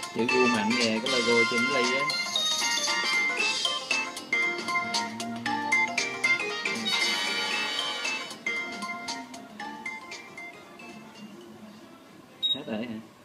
chữ U mạnh nè, cái logo trên ly á. Hết rồi hả?